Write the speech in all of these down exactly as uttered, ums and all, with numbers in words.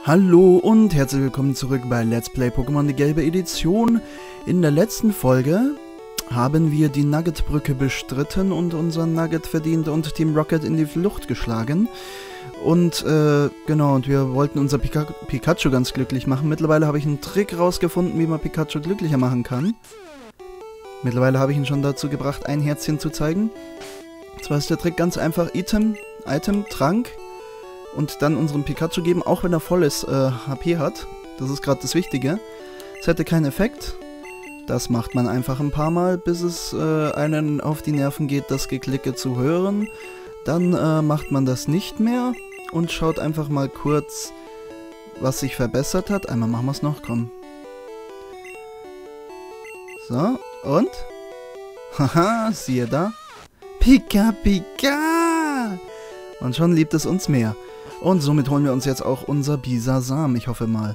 Hallo und herzlich willkommen zurück bei Let's Play Pokémon die gelbe Edition. In der letzten Folge haben wir die Nugget-Brücke bestritten und unser Nugget verdient und Team Rocket in die Flucht geschlagen. Und äh, genau, und wir wollten unser Pika Pikachu ganz glücklich machen. Mittlerweile habe ich einen Trick rausgefunden, wie man Pikachu glücklicher machen kann. Mittlerweile habe ich ihn schon dazu gebracht, ein Herzchen zu zeigen. Und zwar ist der Trick ganz einfach: Item, Item, Trank. Und dann unserem Pikachu geben, auch wenn er volles äh, H P hat. Das ist gerade das Wichtige. Es hätte keinen Effekt. Das macht man einfach ein paar Mal, bis es äh, einen auf die Nerven geht, das Geklicke zu hören. Dann äh, macht man das nicht mehr und schaut einfach mal kurz, was sich verbessert hat. Einmal machen wir es noch, komm. So, und? Haha, siehe da. Pika, Pika! Und schon liebt es uns mehr. Und somit holen wir uns jetzt auch unser Bisasam, ich hoffe mal.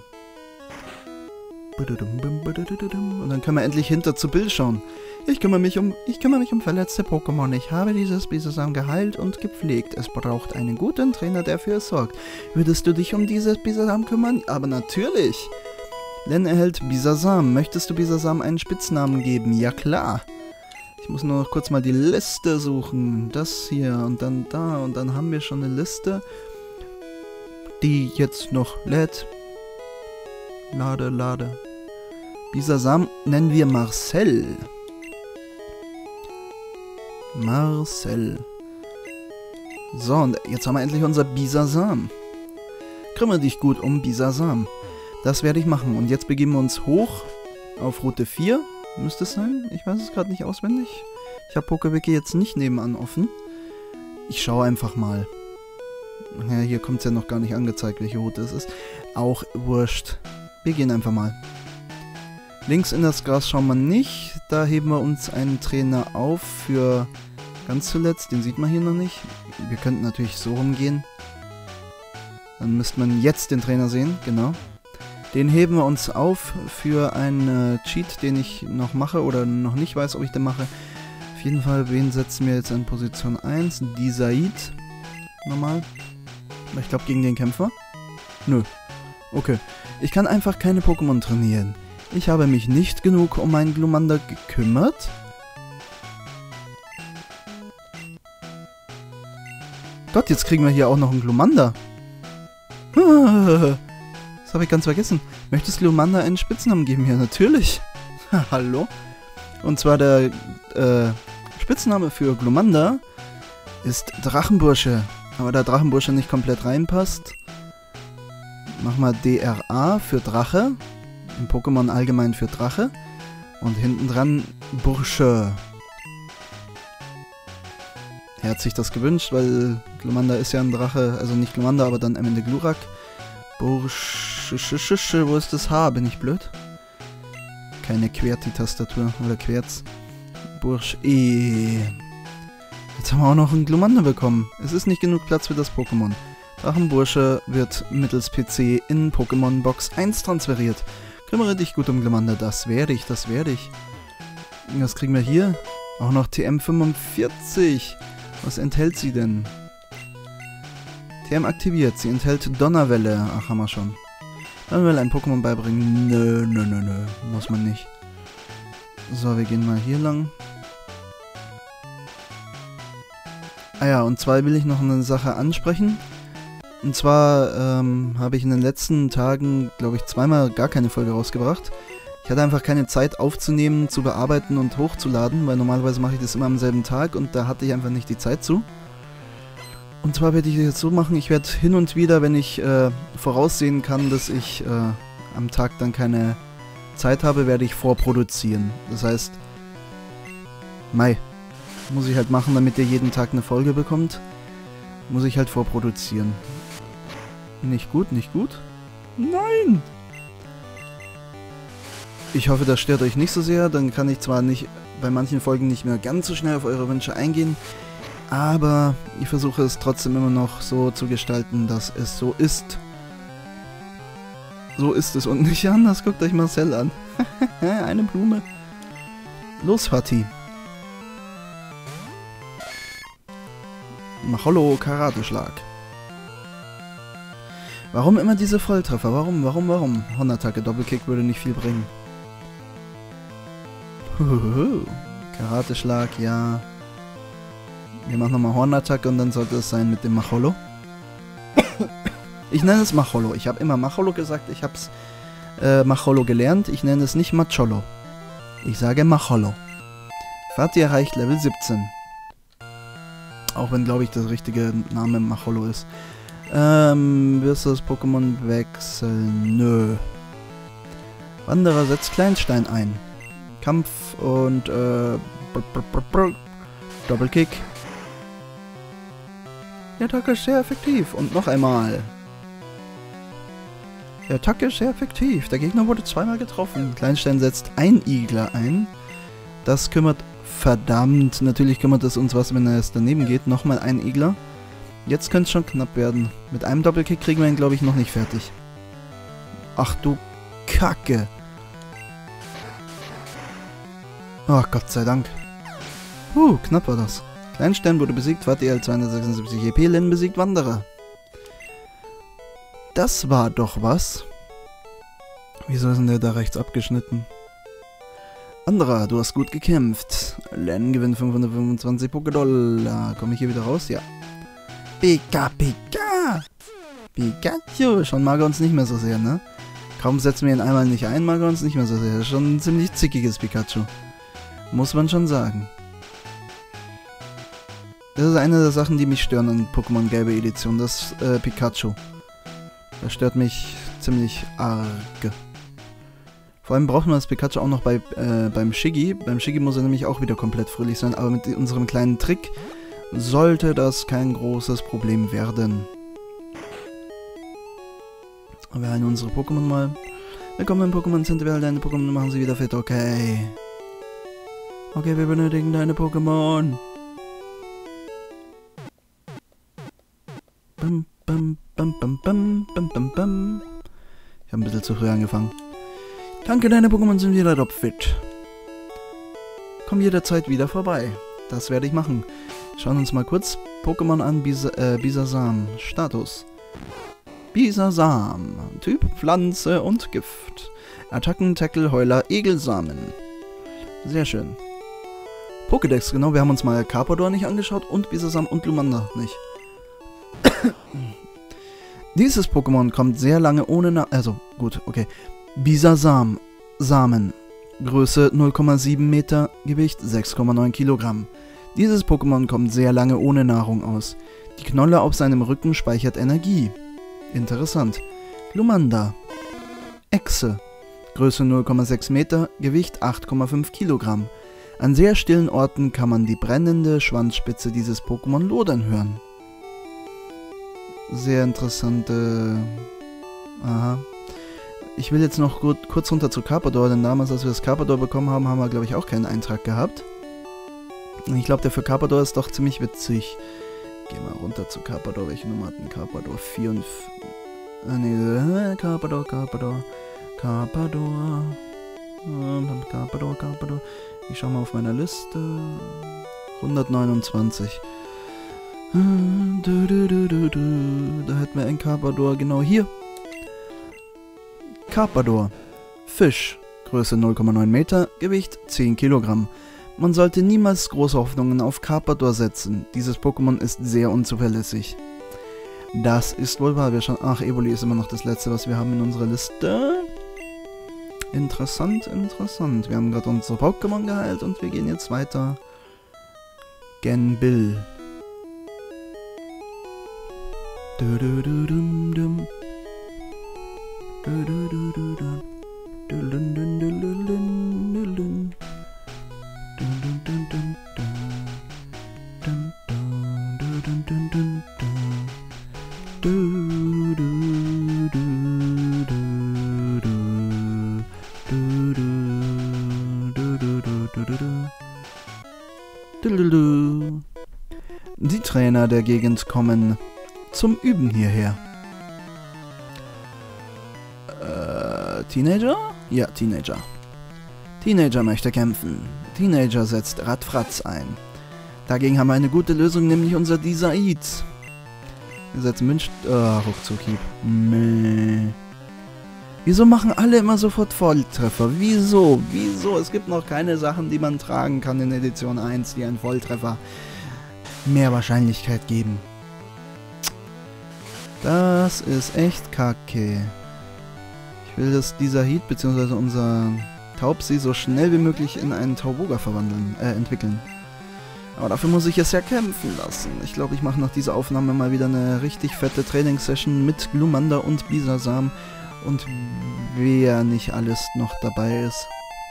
Und dann können wir endlich hinter zu Bill schauen. Ich kümmere mich um, ich kümmere mich um verletzte Pokémon. Ich habe dieses Bisasam geheilt und gepflegt. Es braucht einen guten Trainer, der für es sorgt. Würdest du dich um dieses Bisasam kümmern? Aber natürlich! Len erhält Bisasam. Möchtest du Bisasam einen Spitznamen geben? Ja klar. Ich muss nur noch kurz mal die Liste suchen. Das hier und dann da und dann haben wir schon eine Liste, die jetzt noch lädt. Lade, lade. Bisasam nennen wir Marcel. Marcel. So, und jetzt haben wir endlich unser Bisasam. Kümmere dich gut um Bisasam. Das werde ich machen. Und jetzt begeben wir uns hoch auf Route vier. Müsste es sein? Ich weiß es gerade nicht auswendig. Ich habe PokeWiki jetzt nicht nebenan offen. Ich schaue einfach mal. Ja, hier kommt es ja noch gar nicht angezeigt, welche Route es ist. Auch wurscht. Wir gehen einfach mal. Links in das Gras schauen wir nicht. Da heben wir uns einen Trainer auf für ganz zuletzt. Den sieht man hier noch nicht. Wir könnten natürlich so rumgehen. Dann müsste man jetzt den Trainer sehen. Genau. Den heben wir uns auf für einen äh, Cheat, den ich noch mache oder noch nicht weiß, ob ich den mache. Auf jeden Fall, wen setzen wir jetzt in Position eins? Die Said. Normal. Ich glaube gegen den Kämpfer. Nö. Okay. Ich kann einfach keine Pokémon trainieren. Ich habe mich nicht genug um meinen Glumanda gekümmert. Gott, jetzt kriegen wir hier auch noch einen Glumanda. Das habe ich ganz vergessen. Möchtest Glumanda einen Spitznamen geben? Ja, natürlich. Hallo? Und zwar der äh, Spitzname für Glumanda ist Drachenbursche. Aber da Drachenbursche nicht komplett reinpasst, machen wir D R A für Drache. Im Pokémon allgemein für Drache. Und hinten dran Bursche. Er hat sich das gewünscht, weil Glumanda ist ja ein Drache. Also nicht Glumanda, aber dann am Ende Glurak. Bursche, wo ist das H? Bin ich blöd? Keine QWERTY-Tastatur oder Querz. Bursch E. Jetzt haben wir auch noch einen Glumanda bekommen. Es ist nicht genug Platz für das Pokémon. Drachenbursche wird mittels P C in Pokémon Box eins transferiert. Kümmere dich gut um Glumanda. Das werde ich, das werde ich. Was kriegen wir hier? Auch noch T M fünfundvierzig. Was enthält sie denn? T M aktiviert. Sie enthält Donnerwelle. Ach, haben wir schon. Donnerwelle ein Pokémon beibringen. Nö, nö, nö, nö. Muss man nicht. So, wir gehen mal hier lang. Ah ja, und zwar will ich noch eine Sache ansprechen. Und zwar ähm, habe ich in den letzten Tagen, glaube ich, zweimal gar keine Folge rausgebracht. Ich hatte einfach keine Zeit aufzunehmen, zu bearbeiten und hochzuladen, weil normalerweise mache ich das immer am selben Tag und da hatte ich einfach nicht die Zeit zu. Und zwar werde ich das jetzt so machen, ich werde hin und wieder, wenn ich äh, voraussehen kann, dass ich äh, am Tag dann keine Zeit habe, werde ich vorproduzieren. Das heißt, Mai. Muss ich halt machen, damit ihr jeden Tag eine Folge bekommt. Muss ich halt vorproduzieren. Nicht gut, nicht gut. Nein! Ich hoffe, das stört euch nicht so sehr. Dann kann ich zwar nicht bei manchen Folgen nicht mehr ganz so schnell auf eure Wünsche eingehen, aber ich versuche es trotzdem immer noch so zu gestalten, dass es so ist. So ist es und nicht anders. Guckt euch Marcel an. Eine Blume. Los, Fatih. Macholo Karateschlag. Warum immer diese Volltreffer? Warum, warum, warum? Hornattacke, Doppelkick würde nicht viel bringen. Huhuhu. Karateschlag, ja. Wir machen nochmal Hornattacke und dann sollte es sein mit dem Macholo. Ich nenne es Macholo. Ich habe immer Macholo gesagt, ich habe es äh, Macholo gelernt. Ich nenne es nicht Macholo. Ich sage Macholo. Fatih erreicht Level siebzehn. Auch wenn, glaube ich, das richtige Name Macholo ist. Ähm, wirst du das Pokémon wechseln? Nö. Wanderer setzt Kleinstein ein. Kampf und, äh, brr, brr, brr, brr. Doppelkick. Die Attacke ist sehr effektiv. Und noch einmal. Die Attacke ist sehr effektiv. Der Gegner wurde zweimal getroffen. Kleinstein setzt ein Igler ein. Das kümmert... Verdammt. Natürlich kümmert es uns was, wenn er es daneben geht. Nochmal ein Igler. Jetzt könnte es schon knapp werden. Mit einem Doppelkick kriegen wir ihn, glaube ich, noch nicht fertig. Ach du Kacke. Oh, Gott sei Dank. Uh, knapp war das. Kleinstein wurde besiegt, Fatih L zweihundertsechsundsiebzig E P, Lin besiegt Wanderer. Das war doch was. Wieso ist denn der da rechts abgeschnitten? Wanderer, du hast gut gekämpft. Len gewinnt fünfhundertfünfundzwanzig Pokédollar. Komme ich hier wieder raus? Ja. Pika, Pika! Pikachu! Schon mag er uns nicht mehr so sehr, ne? Kaum setzen wir ihn einmal nicht ein, mag er uns nicht mehr so sehr. Das ist schon ein ziemlich zickiges Pikachu. Muss man schon sagen. Das ist eine der Sachen, die mich stören an Pokémon Gelbe Edition, das äh, Pikachu. Das stört mich ziemlich arg. Vor allem brauchen wir das Pikachu auch noch bei, äh, beim Shiggy. Beim Shiggy muss er nämlich auch wieder komplett fröhlich sein, aber mit unserem kleinen Trick sollte das kein großes Problem werden. Wir heilen unsere Pokémon mal. Willkommen im Pokémon Center, wir heilen deine Pokémon und machen sie wieder fit, okay. Okay, wir benötigen deine Pokémon. Bum, bum, bum, bum, bum, bum, bum, bum. Ich habe ein bisschen zu früh angefangen. Danke, deine Pokémon sind wieder topfit. Komm jederzeit wieder vorbei. Das werde ich machen. Schauen uns mal kurz Pokémon an. Bis äh, Bisasam. Status. Bisasam. Typ Pflanze und Gift. Attacken, Tackle, Heuler, Egelsamen. Sehr schön. Pokédex, genau. Wir haben uns mal Carpador nicht angeschaut und Bisasam und Lumanda nicht. Dieses Pokémon kommt sehr lange ohne... Na also, gut, okay. Bisasam. Samen. Größe null Komma sieben Meter, Gewicht sechs Komma neun Kilogramm. Dieses Pokémon kommt sehr lange ohne Nahrung aus. Die Knolle auf seinem Rücken speichert Energie. Interessant. Lumanda. Echse. Größe null Komma sechs Meter, Gewicht acht Komma fünf Kilogramm. An sehr stillen Orten kann man die brennende Schwanzspitze dieses Pokémon lodern hören. Sehr interessante... Aha. Ich will jetzt noch gut, kurz runter zu Carpador, denn damals, als wir das Carpador bekommen haben, haben wir, glaube ich, auch keinen Eintrag gehabt. Und ich glaube, der für Carpador ist doch ziemlich witzig. Geh mal runter zu Carpador. Welche Nummer hat denn Carpador? vier und... Ah, nee, Carpador, Carpador, Carpador, Carpador, Carpador. Ich schau mal auf meiner Liste. hundertneunundzwanzig. Du, du, du, du, du. Da hätten wir einen Carpador, genau hier. Carpador. Fisch. Größe null Komma neun Meter, Gewicht zehn Kilogramm. Man sollte niemals große Hoffnungen auf Carpador setzen. Dieses Pokémon ist sehr unzuverlässig. Das ist wohl wahr. Wir schauen... Ach, Evoli ist immer noch das letzte, was wir haben in unserer Liste. Interessant, interessant. Wir haben gerade unsere Pokémon geheilt und wir gehen jetzt weiter. Genbil. Du, du, du, dum, dum. Du, du, du, du, du. Du, dun, dun, dun, dun, dun, dun. Dun, dun, dun, dun, dun. Dun, dun, dun, dun, dun, dun, dun. Du, du, du, du, du. Du, du, du, du, du, du, du. Du, du, du. Die Trainer der Gegend kommen zum Üben hierher. Äh, Teenager? Ja, Teenager. Teenager möchte kämpfen. Teenager setzt Radfratz ein. Dagegen haben wir eine gute Lösung, nämlich unser Disaid. Wir setzen Münch... Ah, Ruckzuck-Hieb. Meh. Wieso machen alle immer sofort Volltreffer? Wieso? Wieso? Es gibt noch keine Sachen, die man tragen kann in Edition eins, die einen Volltreffer mehr Wahrscheinlichkeit geben. Das ist echt kacke. Ich will, dass dieser Heat bzw. unser Taubsi so schnell wie möglich in einen Tauboga verwandeln, äh, entwickeln. Aber dafür muss ich es ja kämpfen lassen. Ich glaube, ich mache nach dieser Aufnahme mal wieder eine richtig fette Trainingssession mit Glumanda und Bisasam. Und wer nicht alles noch dabei ist.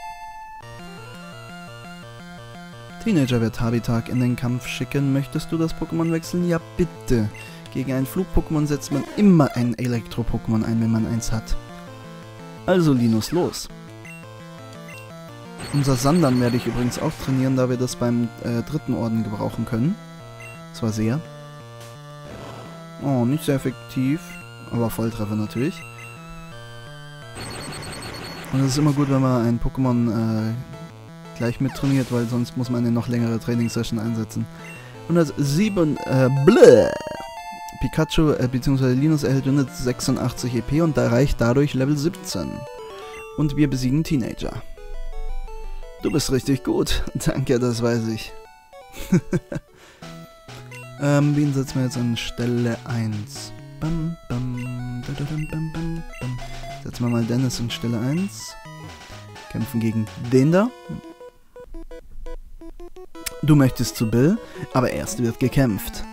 Teenager wird Habitak in den Kampf schicken. Möchtest du das Pokémon wechseln? Ja, bitte. Gegen ein Flug-Pokémon setzt man immer ein Elektro-Pokémon ein, wenn man eins hat. Also Linus, los. Unser Sandern werde ich übrigens auch trainieren, da wir das beim äh, dritten Orden gebrauchen können. Das war sehr. Oh, nicht sehr effektiv. Aber Volltreffer natürlich. Und es ist immer gut, wenn man ein Pokémon äh, gleich mit trainiert, weil sonst muss man eine noch längere Trainingssession einsetzen. hundertsieben, äh, bläh. Pikachu, äh, bzw. Linus erhält hundertsechsundachtzig E P und erreicht dadurch Level siebzehn. Und wir besiegen Teenager. Du bist richtig gut. Danke, das weiß ich. ähm, wen setzen wir jetzt an Stelle eins? Bam, bam, da, da, bam, bam, bam, bam. Setzen wir mal Dennis in Stelle eins. Kämpfen gegen den da. Du möchtest zu Bill, aber erst wird gekämpft.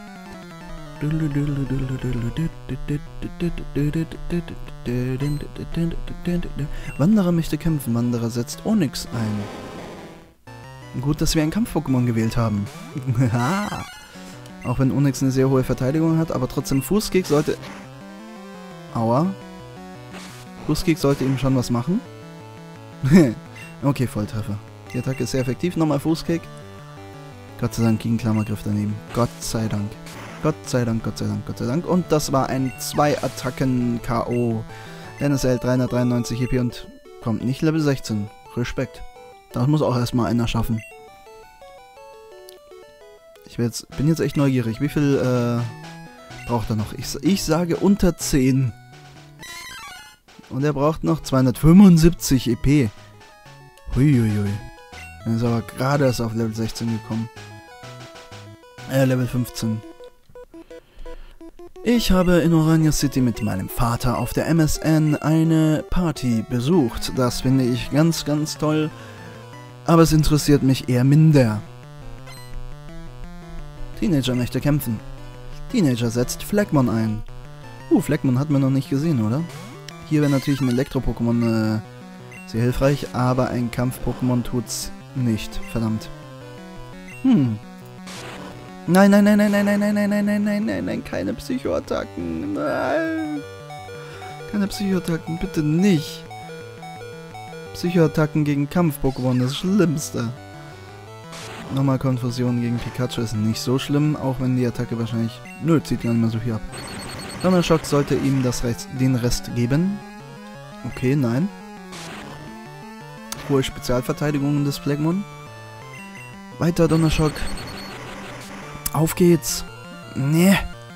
Wanderer möchte kämpfen. Wanderer setzt Onix ein. Gut, dass wir ein Kampf-Pokémon gewählt haben. Auch wenn Onix eine sehr hohe Verteidigung hat, aber trotzdem Fußkick sollte... Aua. Fußkick sollte ihm schon was machen. Okay, Volltreffer. Die Attacke ist sehr effektiv. Nochmal Fußkick. Gott sei Dank ging Klammergriff daneben. Gott sei Dank. Gott sei Dank, Gott sei Dank, Gott sei Dank. Und das war ein zwei Attacken K O. Dennis erhält dreihundertdreiundneunzig E P und kommt nicht Level sechzehn. Respekt. Das muss auch erstmal einer schaffen. Ich bin jetzt, bin jetzt echt neugierig. Wie viel äh, braucht er noch? Ich, ich sage unter zehn. Und er braucht noch zweihundertfünfundsiebzig E P. Huiuiui. Er ist aber gerade erst auf Level sechzehn gekommen. Äh, Level fünfzehn. Ich habe in Orania City mit meinem Vater auf der M S N eine Party besucht. Das finde ich ganz, ganz toll. Aber es interessiert mich eher minder. Teenager möchte kämpfen. Teenager setzt Fleckmon ein. Uh, Fleckmon hat man noch nicht gesehen, oder? Hier wäre natürlich ein Elektro-Pokémon äh, sehr hilfreich, aber ein Kampf-Pokémon tut's nicht. Verdammt. Hm. Nein, nein, nein, nein, nein, nein, nein, nein, nein, nein, nein, nein, nein, keine Psychoattacken. Nein. Keine Psychoattacken, bitte nicht. Psychoattacken gegen Kampf-Pokémon, das Schlimmste. Nochmal Konfusion gegen Pikachu ist nicht so schlimm, auch wenn die Attacke wahrscheinlich... Nö, zieht gar nicht mehr so viel ab. Donnerschock sollte ihm das Rest, den Rest geben. Okay, nein. Hohe Spezialverteidigungen des Fleckmon. Weiter Donnerschock. Auf geht's. Nee.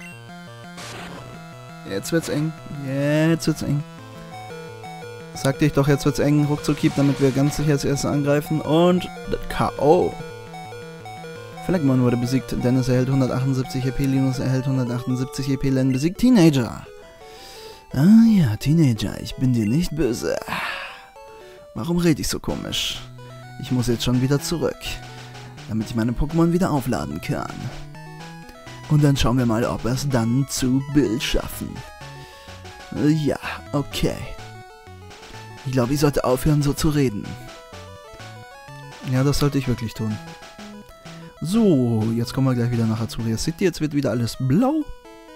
Jetzt wird's eng. Jetzt wird's eng. Sagte ich doch, jetzt wird's eng. Ruckzuck-Hieb, damit wir ganz sicher als erstes angreifen. Und K O Fleckmon wurde besiegt. Dennis erhält hundertachtundsiebzig E P. Linus erhält hundertachtundsiebzig E P. Len besiegt Teenager. Ah ja, Teenager, ich bin dir nicht böse. Warum rede ich so komisch? Ich muss jetzt schon wieder zurück, damit ich meine Pokémon wieder aufladen kann. Und dann schauen wir mal, ob wir es dann zu Bill schaffen. Ja, okay. Ich glaube, ich sollte aufhören, so zu reden. Ja, das sollte ich wirklich tun. So, jetzt kommen wir gleich wieder nach Azuria City. Jetzt wird wieder alles blau.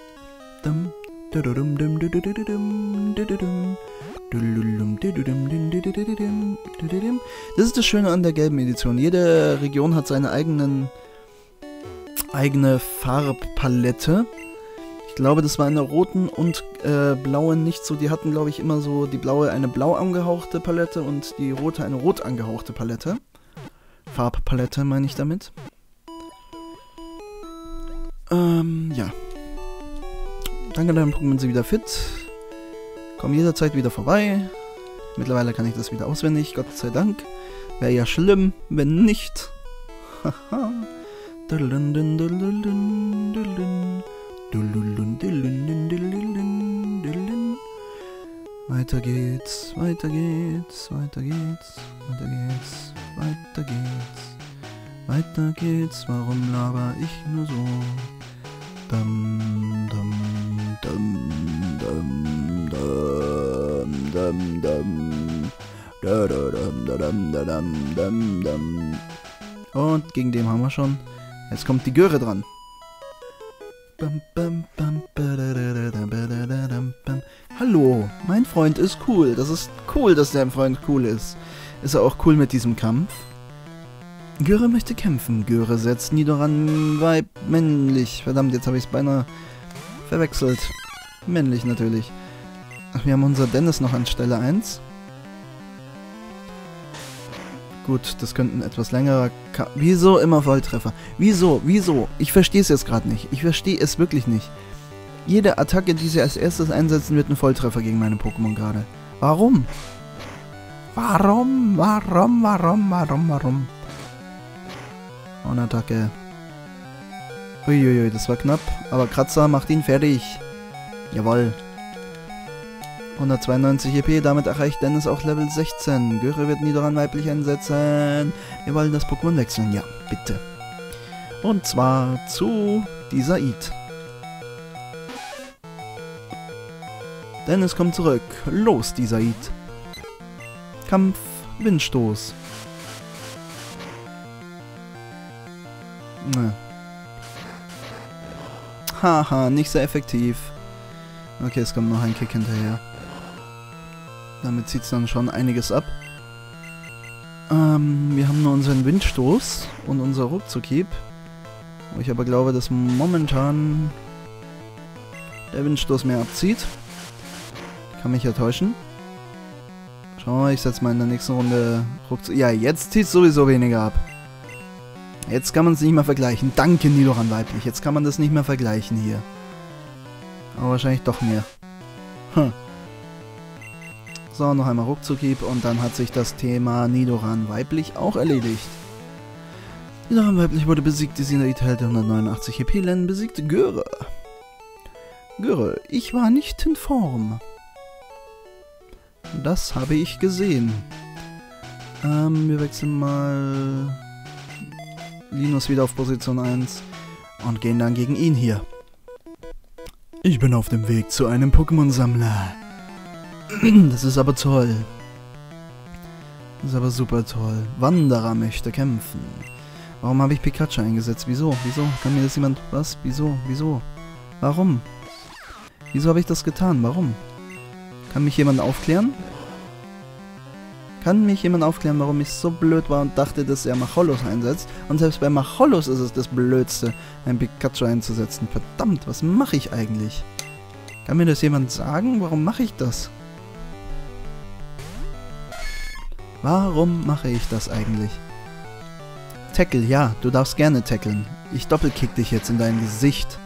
Das ist das Schöne an der gelben Edition. Jede Region hat seine eigenen eigene Farbpalette. Ich glaube, das war in der roten und äh, blauen nicht so. Die hatten, glaube ich, immer so die blaue eine blau angehauchte Palette und die rote eine rot angehauchte Palette. Farbpalette meine ich damit. Ähm, ja. Danke, deinem Pokémon sind wieder fit. Komm jederzeit wieder vorbei. Mittlerweile kann ich das wieder auswendig, Gott sei Dank. Wäre ja schlimm, wenn nicht. Haha. Weiter geht's, weiter geht's, weiter geht's, weiter geht's, weiter geht's, weiter geht's, warum laber ich nur so? Dum, dum, dum, dum, dum, dum, dum, da, da, dum, da, dum, da, dum, dum, dum. Und gegen den haben wir schon. Jetzt kommt die Göre dran. Hallo, mein Freund ist cool. Das ist cool, dass dein Freund cool ist. Ist er auch cool mit diesem Kampf? Göre möchte kämpfen. Göre setzt Nidoran Weib männlich. Verdammt, jetzt habe ich es beinahe verwechselt. Männlich natürlich. Ach, wir haben unser Dennis noch an Stelle eins. Gut, das könnte ein etwas längerer Ka Wieso immer Volltreffer? Wieso? Wieso? Ich verstehe es jetzt gerade nicht. Ich verstehe es wirklich nicht. Jede Attacke, die sie als erstes einsetzen, wird ein Volltreffer gegen meine Pokémon gerade. Warum? Warum? Warum? Warum? Warum? Warum? Und Attacke. Uiuiui, das war knapp. Aber Kratzer macht ihn fertig. Jawohl. hundertzweiundneunzig E P, damit erreicht Dennis auch Level sechzehn. Göre wird Nidoran weiblich einsetzen. Wir wollen das Pokémon wechseln. Ja, bitte. Und zwar zu dieser Eid. Dennis kommt zurück. Los, dieser Eid. Kampf, Windstoß. Ne. Haha, nicht sehr effektiv. Okay, es kommt noch ein Kick hinterher. Damit zieht es dann schon einiges ab. Ähm, wir haben nur unseren Windstoß und unser Ruckzuckhieb. Wo ich aber glaube, dass momentan der Windstoß mehr abzieht. Kann mich ja täuschen. Schauen wir mal, ich setze mal in der nächsten Runde Ruckzuck. Ja, jetzt zieht es sowieso weniger ab. Jetzt kann man es nicht mehr vergleichen. Danke, Nidoran weiblich. Jetzt kann man das nicht mehr vergleichen hier. Aber wahrscheinlich doch mehr. Hm. So, noch einmal Ruckzuckhieb und dann hat sich das Thema Nidoran weiblich auch erledigt. Nidoran weiblich wurde besiegt, die Sindaid hält hundertneunundachtzig E P, Len besiegte Göre. Göre, ich war nicht in Form. Das habe ich gesehen. Ähm, wir wechseln mal Linus wieder auf Position eins und gehen dann gegen ihn hier. Ich bin auf dem Weg zu einem Pokémon-Sammler. Das ist aber toll. Das ist aber super toll. Wanderer möchte kämpfen. Warum habe ich Pikachu eingesetzt? Wieso? Wieso? Kann mir das jemand... Was? Wieso? Wieso? Warum? Wieso habe ich das getan? Warum? Kann mich jemand aufklären? Kann mich jemand aufklären, warum ich so blöd war und dachte, dass er Macholos einsetzt? Und selbst bei Macholos ist es das Blödste, ein Pikachu einzusetzen. Verdammt, was mache ich eigentlich? Kann mir das jemand sagen? Warum mache ich das? Warum mache ich das eigentlich? Tackle, ja, du darfst gerne tackeln. Ich doppelkick dich jetzt in dein Gesicht.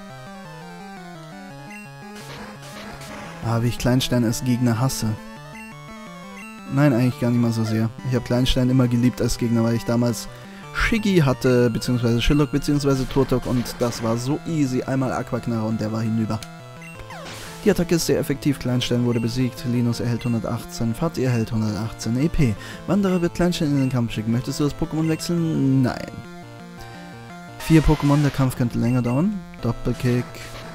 Ah, wie ich Kleinstein als Gegner hasse. Nein, eigentlich gar nicht mal so sehr. Ich habe Kleinstein immer geliebt als Gegner, weil ich damals Shiggy hatte, beziehungsweise Shillock, beziehungsweise Turtok und das war so easy. Einmal Aquaknarre und der war hinüber. Die Attacke ist sehr effektiv. Kleinstein wurde besiegt. Linus erhält hundertachtzehn. Fatih erhält hundertachtzehn E P. Wanderer wird Kleinstein in den Kampf schicken. Möchtest du das Pokémon wechseln? Nein. Vier Pokémon, der Kampf könnte länger dauern. Doppelkick.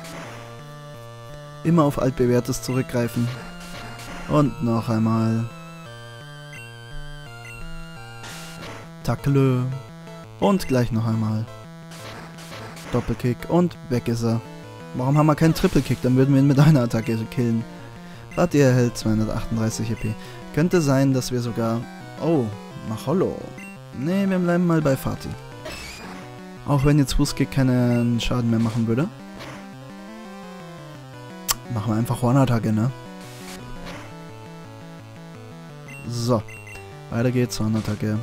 Immer auf altbewährtes zurückgreifen. Und noch einmal. Tackle. Und gleich noch einmal. Doppelkick und weg ist er. Warum haben wir keinen Triple-Kick? Dann würden wir ihn mit einer Attacke killen. Fatih erhält zweihundertachtunddreißig E P. Könnte sein, dass wir sogar... Oh, Macholo. Ne, wir bleiben mal bei Fatih. Auch wenn jetzt Fußkick keinen Schaden mehr machen würde. Machen wir einfach Hornattacke, ne? So. Weiter geht's, Hornattacke.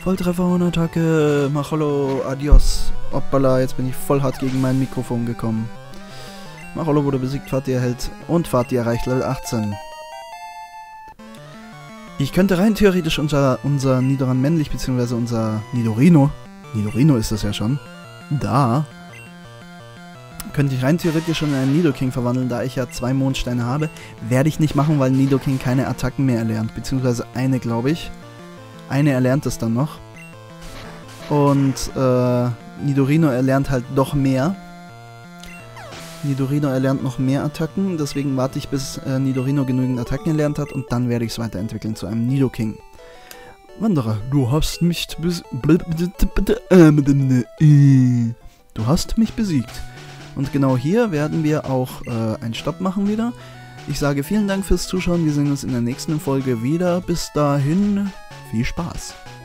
Volltreffer und Attacke. Macholo, adios. Hoppala, jetzt bin ich voll hart gegen mein Mikrofon gekommen. Macholo wurde besiegt, Fatih erhält und Fatih erreicht Level achtzehn. Ich könnte rein theoretisch unser, unser Nidoran männlich, beziehungsweise unser Nidorino, Nidorino ist das ja schon, da, könnte ich rein theoretisch schon in einen Nidoking verwandeln, da ich ja zwei Mondsteine habe. Werde ich nicht machen, weil Nidoking keine Attacken mehr erlernt, beziehungsweise eine, glaube ich. Eine erlernt es dann noch. Und äh, Nidorino erlernt halt doch mehr. Nidorino erlernt noch mehr Attacken, deswegen warte ich, bis äh, Nidorino genügend Attacken erlernt hat und dann werde ich es weiterentwickeln zu einem Nidoking. Wanderer, du hast mich bes Du hast mich besiegt. Und genau hier werden wir auch äh, einen Stopp machen wieder. Ich sage vielen Dank fürs Zuschauen, wir sehen uns in der nächsten Folge wieder. Bis dahin, viel Spaß.